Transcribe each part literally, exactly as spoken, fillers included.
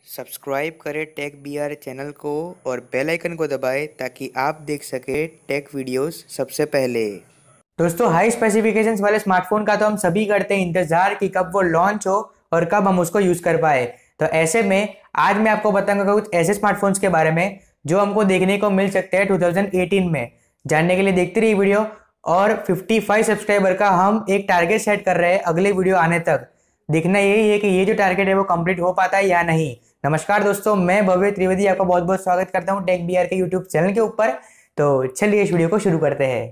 Subscribe करें take B our channel को और बेल आइकन को दबाएं ताकि आप देख सकें टेक वीडियोस सबसे पहले। दोस्तों, हाई स्पेसिफिकेशंस वाले स्मार्टफोन का तो हम सभी करते हैं इंतजार कि कब वो लॉन्च हो और कब हम उसको यूज कर पाए। तो ऐसे में आज मैं आपको बताऊंगा कुछ ऐसे स्मार्टफोन्स के बारे में जो हमको देखने को मिल सकते हैं दो हज़ार अठारह में। जानने के लिए देखते रहिए वीडियो। और पचपन सब्सक्राइबर का हम एक टारगेट सेट कर रहे हैं अगले वीडियो आने तक। देखना यही है कि ये जो टारगेट है वो कंप्लीट हो पाता है या नहीं। नमस्कार दोस्तों, मैं भव्य त्रिवेदी आपका बहुत बहुत स्वागत करता हूँ टेक बिहार के यूट्यूब चैनल के ऊपर। तो चलिए इस वीडियो को शुरू करते हैं।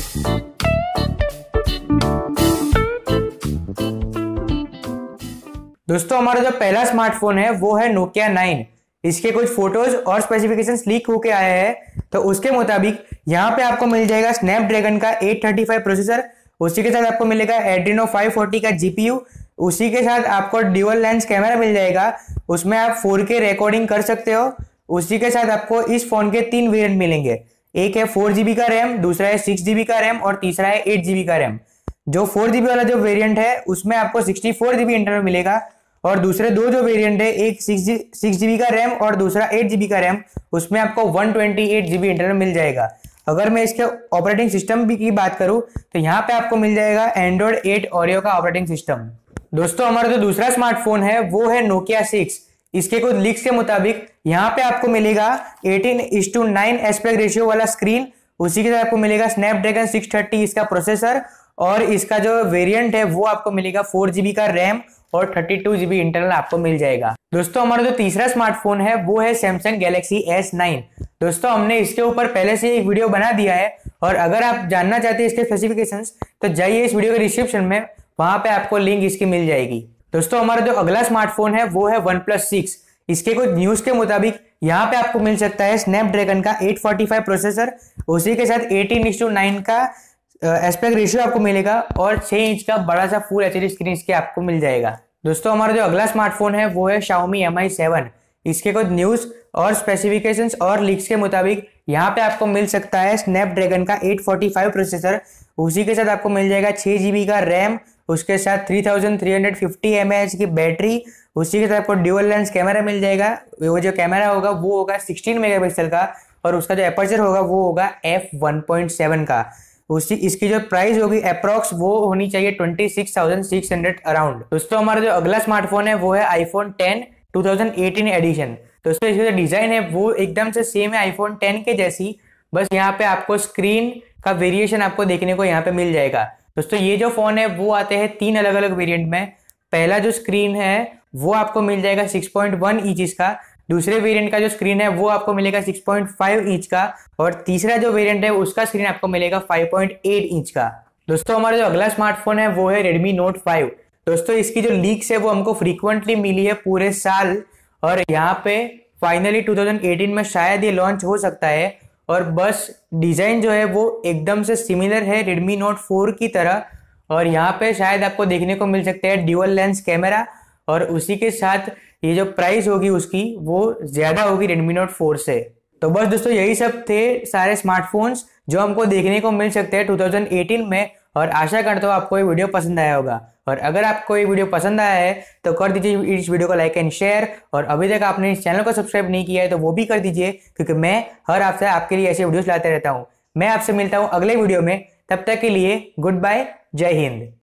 दोस्तों, हमारा जो पहला स्मार्टफोन है वो है नोकिया नाइन। इसके कुछ फोटोज और स्पेसिफिकेशंस लीक होके आए हैं। तो उसके मुताबिक यहाँ पे आपको मिल जाएगा स्नैपड्रैगन का एट थर्टी फाइव प्रोसेसर। उसी के साथ आपको मिलेगा एड्रीनो फाइव फोर्टी का जीपीयू। उसी के साथ आपको ड्यूअल लेंस कैमरा मिल जाएगा, उसमें आप फोर के रिकॉर्डिंग कर सकते हो। उसी के साथ आपको इस फोन के तीन वेरिएंट मिलेंगे। एक है फोर जीबी का रैम, दूसरा है सिक्स जीबी का रैम और तीसरा है एट जीबी का रैम। जो फोर जीबी वाला जो वेरिएंट है उसमें आपको सिक्सटी फोर जीबी इंटरनल मिलेगा और दूसरे दो जो वेरिएंट है, एक सिक्स जीबी का रैम और दूसरा एट जीबी का रैम, उसमें आपको one twenty eight GB internal मिल जाएगा। अगर मैं इसके ऑपरेटिंग सिस्टम की बात करूं तो यहाँ पे आपको मिल जाएगा एंड्रॉइड एट ओरियो का ऑपरेटिंग सिस्टम। दोस्तों, हमारा जो दूसरा स्मार्टफोन है वो है नोकिया सिक्स। इसके कुछ लीक्स के मुताबिक यहाँ पे आपको मिलेगा eighteen is to nine aspect ratio वाला स्क्रीन। उसी के साथ आपको मिलेगा स्नैपड्रैगन सिक्स थर्टी इसका प्रोसेसर और इसका जो वेरिएंट है वो आपको मिलेगा फोर जीबी का रैम और थर्टी टू जीबी इंटरनल आपको मिल जाएगा। दोस्तों, हमारा जो तीसरा स्मार्टफोन है वो है सैमसंग गैलेक्सी एस नाइन। दोस्तों, हमने इसके ऊपर पहले से एक वीडियो बना दिया है और अगर आप जानना चाहते हैं इसके स्पेसिफिकेशंस तो जाइए इस वीडियो के डिस्क्रिप्शन में, वहां पे आपको लिंक इसकी मिल जाएगी। दोस्तों, हमारा जो अगला स्मार्टफोन है वो है वन प्लस सिक्स। इसके कुछ न्यूज के मुताबिक यहाँ पे आपको मिल सकता है स्नैपड्रैगन का एट फोर्टी फाइव प्रोसेसर। उसी के साथ एटीन इस टू नाइन का एस्पेक्ट रेशियो आपको मिलेगा और छह इंच का बड़ा सा फुल एचडी स्क्रीन इसके आपको मिल जाएगा। दोस्तों, हमारा जो अगला स्मार्टफोन है वो है Xiaomi एम आई सेवन। इसके कुछ न्यूज और स्पेसिफिकेशंस और लीक्स के मुताबिक यहाँ पे आपको मिल सकता है स्नैपड्रैगन का एट फोर्टी फाइव प्रोसेसर। उसी के साथ आपको मिल जाएगा छह जीबी का रैम, उसके साथ three thousand three hundred fifty M A H की बैटरी। उसी के साथ आपको ड्यूअल लेंस कैमरा मिल जाएगा। वो जो कैमरा होगा वो होगा सिक्सटीन मेगापिक्सल का और उसका जो एपर्चर होगा वो होगा एफ वन पॉइंट सेवन का। उसी इसकी जो प्राइस होगी अप्रॉक्स वो होनी चाहिए twenty six thousand six hundred around. दोस्तों, हमारा जो अगला स्मार्टफोन है वो है iPhone ten two thousand eighteen edition. दोस्तों, इसकी जो डिजाइन है वो एकदम से सेम है आईफोन टेन के जैसी, बस यहाँ पे आपको स्क्रीन का वेरिएशन आपको देखने को यहाँ पे मिल जाएगा। दोस्तों, ये जो फोन है वो आते हैं तीन अलग अलग वेरिएंट में। पहला जो स्क्रीन है वो आपको मिल जाएगा सिक्स पॉइंट वन इंच का। दूसरे वेरिएंट का जो स्क्रीन है वो आपको मिलेगा सिक्स पॉइंट फाइव इंच का और तीसरा जो वेरिएंट है उसका स्क्रीन आपको मिलेगा फाइव पॉइंट एट इंच का। दोस्तों, हमारा जो अगला स्मार्टफोन है वो है रेडमी नोट फाइव। दोस्तों, इसकी जो लीक्स है वो हमको फ्रीक्वेंटली मिली है पूरे साल और यहाँ पे फाइनली टू थाउजेंड एटीन में शायद ये लॉन्च हो सकता है। और बस डिजाइन जो है वो एकदम से सिमिलर है रेडमी नोट फोर की तरह और यहाँ पे शायद आपको देखने को मिल सकता है ड्यूअल लेंस कैमरा और उसी के साथ ये जो प्राइस होगी उसकी वो ज्यादा होगी रेडमी नोट फोर से। तो बस दोस्तों, यही सब थे सारे स्मार्टफोन्स जो हमको देखने को मिल सकते हैं टू थाउजेंड एटीन में और आशा करता हूँ आपको ये वीडियो पसंद आया होगा। और अगर आपको ये वीडियो पसंद आया है तो कर दीजिए इस वीडियो को लाइक एंड शेयर और अभी तक आपने इस चैनल को सब्सक्राइब नहीं किया है तो वो भी कर दीजिए, क्योंकि मैं हर हफ्ते आपके लिए ऐसे वीडियोस लाते रहता हूँ। मैं आपसे मिलता हूँ अगले वीडियो में, तब तक के लिए गुड बाय, जय हिंद।